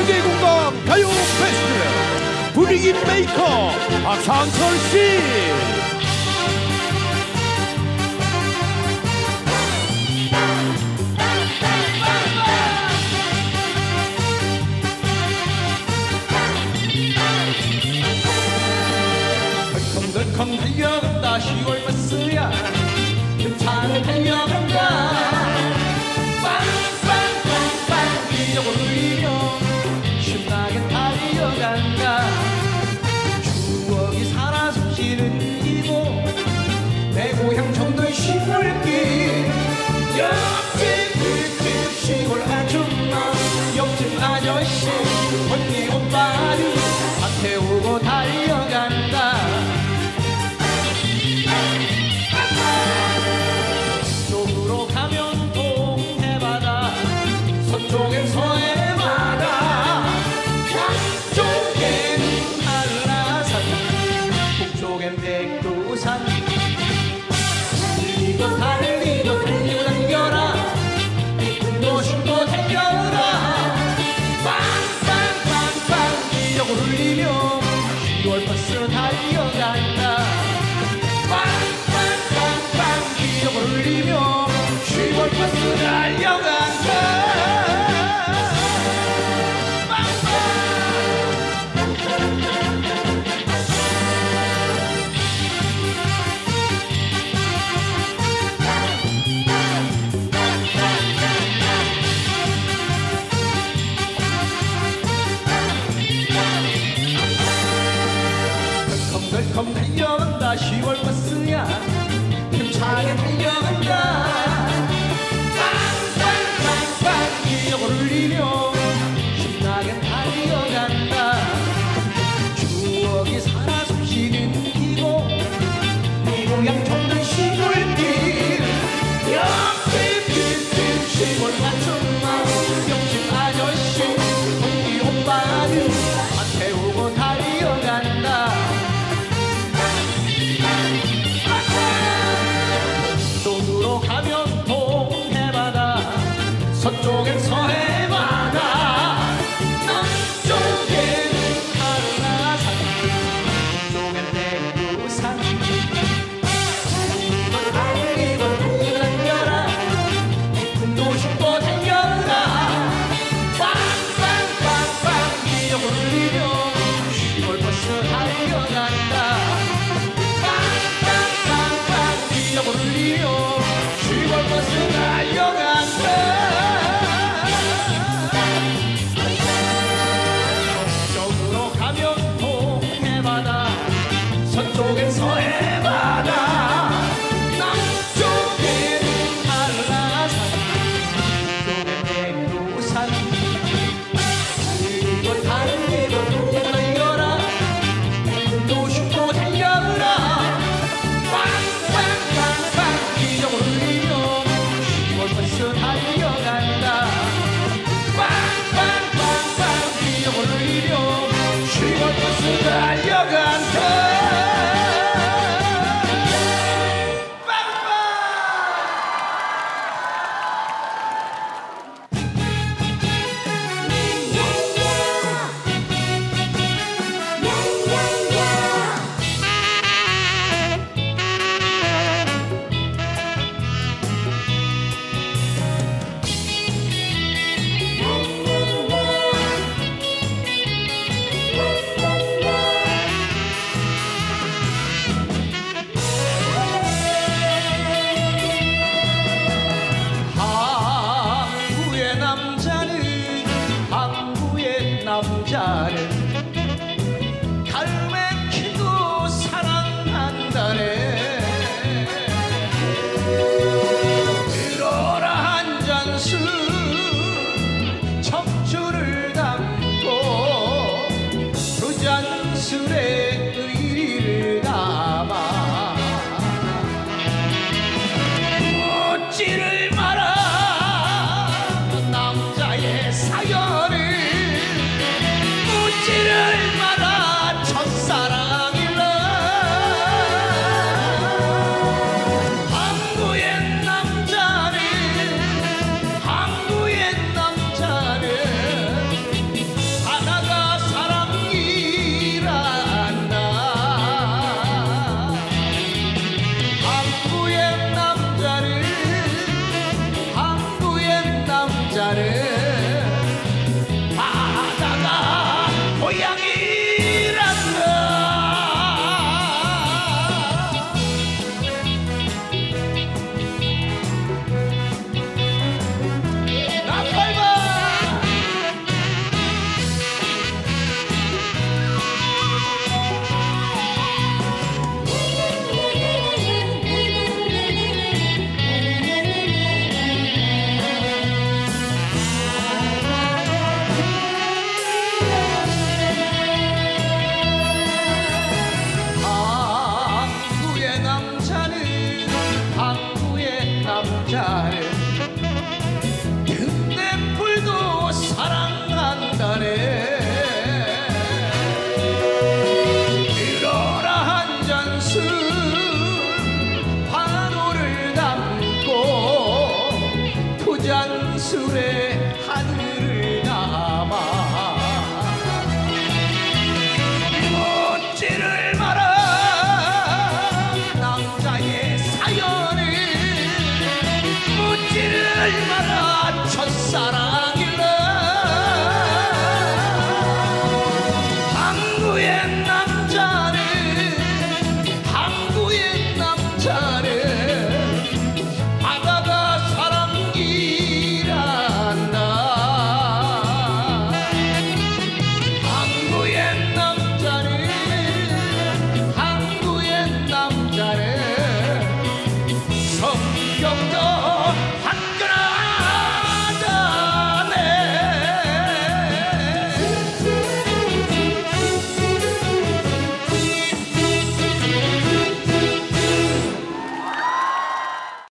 세계공감 가요 페스티벌 분위기 메이커 박상철씨. 덜컹 달려간다 10월 버스야 힘차게 달려간다 빵빵빵빵 기적을 울리며 신나게 달려간다 추억이 살아 숨쉬는 이곳 내 고향 정도의 시골길 옆집 뒷집 시골 아줌마 옆집 아저씨 언니 오빠들 다 태우고 달려간다 서쪽으로 가면 동해바다 서쪽엔 서해바다 남쪽엔 한라산 북쪽엔 백두산 달리고 달리고 달리고 당겨라 꿈도 쉼도 달려라 빵빵빵빵 기적을 울리며 10월 버스 달려간다 빵빵빵빵 기적을 울리며 10월 버스 달려간다 덜컹 달려간다 10월 버스야 힘차게 달려간다 빵빵빵빵 기적을 울리며 신나게 달려간다 추억이 살아 숨쉬는 이곳 내 고향 정든 시골길 옆집 뒷집 시골 아줌마 옆집 아저씨 언니 오빠들 다 태우고 달려간다 서쪽으로 가면 동해바다 서쪽엔 서해바다 남쪽엔 한라산 북쪽엔 백두산 달리고 달리고 달려라 꿈도 쉼도 달려라 빵빵빵빵 기적을 울리며 10월 버스 달려간다 빵빵빵빵 기적을 울리며 10월 버스 달려간다 서쪽으로 가면 동해바다 서쪽엔 서해바다 남쪽엔 한라산 북쪽엔 백두산 달리고 달리고 달리고 달려라 꿈도 쉼도 달려라 빵빵빵빵 기적을 울리며 10월 버스 달려간다 빵빵빵빵 기적을 울리며 10월 버스 달려간다 한국의 남자는